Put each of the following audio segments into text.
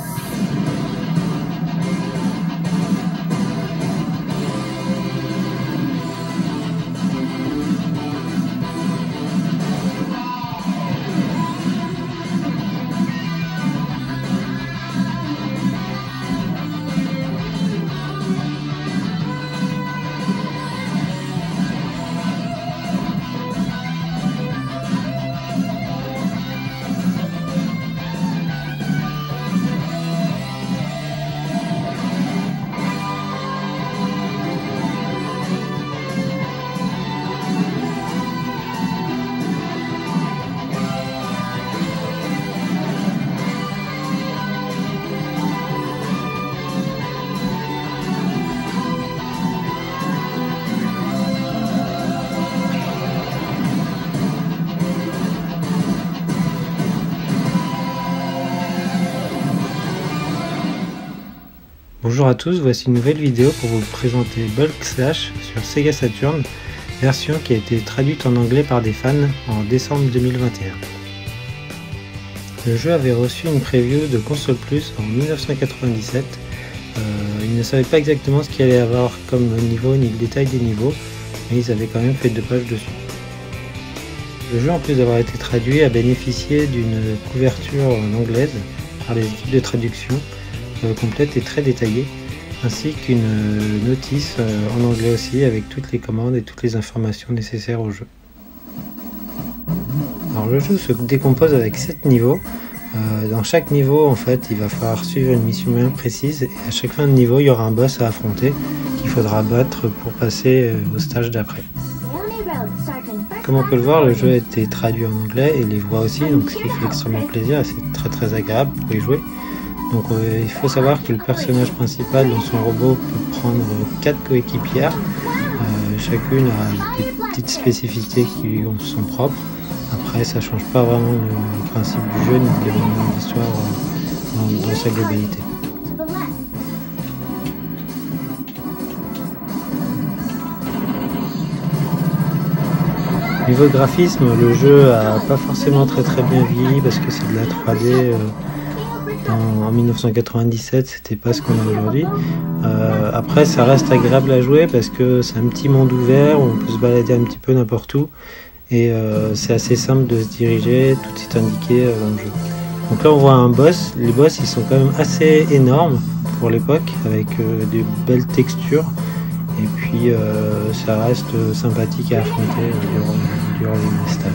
Bonjour à tous, voici une nouvelle vidéo pour vous présenter Bulk Slash sur Sega Saturn, version qui a été traduite en anglais par des fans en décembre 2021. Le jeu avait reçu une preview de Console Plus en 1997. Ils ne savaient pas exactement ce qu'il allait y avoir comme niveau ni le détail des niveaux, mais ils avaient quand même fait 2 pages dessus. Le jeu, en plus d'avoir été traduit, a bénéficié d'une couverture en anglaise par les équipes de traduction complète et très détaillée, ainsi qu'une notice en anglais aussi avec toutes les commandes et toutes les informations nécessaires au jeu. Alors le jeu se décompose avec 7 niveaux. Dans chaque niveau, en fait, il va falloir suivre une mission bien précise et à chaque fin de niveau, il y aura un boss à affronter qu'il faudra battre pour passer au stage d'après. Comme on peut le voir, le jeu a été traduit en anglais et les voix aussi, donc ce qui fait extrêmement plaisir et c'est très agréable pour y jouer. Donc il faut savoir que le personnage principal dans son robot peut prendre 4 coéquipières. Chacune a des petites spécificités qui lui sont propres. Après, ça change pas vraiment le principe du jeu ni de l'événement de l'histoire dans sa globalité. Niveau graphisme, le jeu a pas forcément très bien vieilli parce que c'est de la 3D. En 1997, c'était pas ce qu'on a aujourd'hui. Après, ça reste agréable à jouer parce que c'est un petit monde ouvert où on peut se balader un petit peu n'importe où et c'est assez simple de se diriger, tout est indiqué dans le jeu. Donc là, on voit un boss. Les boss, ils sont quand même assez énormes pour l'époque avec de belles textures et puis ça reste sympathique à affronter durant les stages.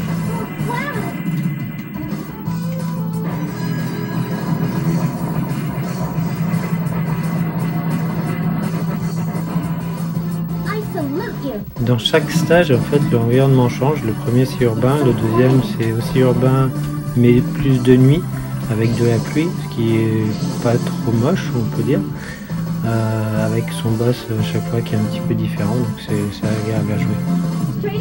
Dans chaque stage, en fait, l'environnement change. Le premier c'est urbain, le deuxième c'est aussi urbain mais plus de nuit avec de la pluie, ce qui est pas trop moche, on peut dire, avec son boss à chaque fois qui est un petit peu différent, donc c'est agréable à jouer.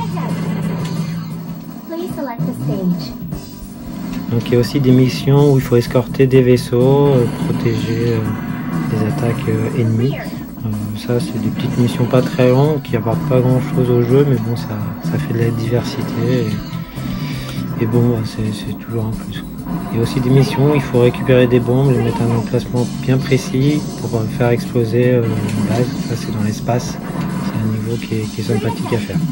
Donc il y a aussi des missions où il faut escorter des vaisseaux, protéger les attaques ennemies. Ça c'est des petites missions pas très longues qui apportent pas grand chose au jeu, mais bon ça fait de la diversité et bon c'est toujours un plus. Il y a aussi des missions où il faut récupérer des bombes, les mettre à un emplacement bien précis pour faire exploser une base. Ça c'est dans l'espace, c'est un niveau qui est sympathique à faire.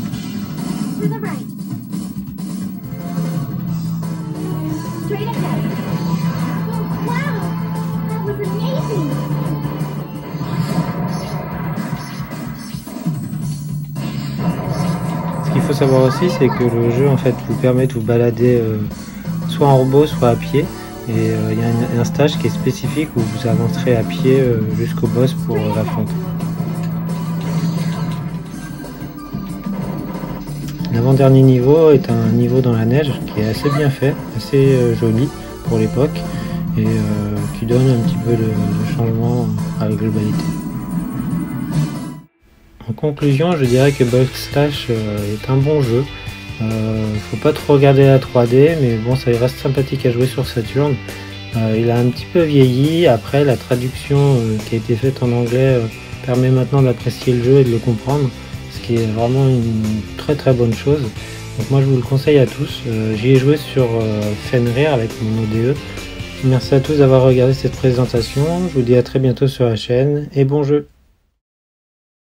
Ce qu'il faut savoir aussi, c'est que le jeu en fait vous permet de vous balader soit en robot, soit à pied. Et il y a un stage qui est spécifique où vous avancerez à pied jusqu'au boss pour l'affronter. L'avant-dernier niveau est un niveau dans la neige qui est assez bien fait, assez joli pour l'époque et qui donne un petit peu de changement à la globalité. En conclusion, je dirais que Bulk Slash est un bon jeu. Faut pas trop regarder la 3D, mais bon, ça reste sympathique à jouer sur Saturn. Il a un petit peu vieilli. Après, la traduction qui a été faite en anglais permet maintenant d'apprécier le jeu et de le comprendre, ce qui est vraiment une très bonne chose. Donc moi, je vous le conseille à tous. J'y ai joué sur Fenrir avec mon ODE. Merci à tous d'avoir regardé cette présentation, je vous dis à très bientôt sur la chaîne et bon jeu!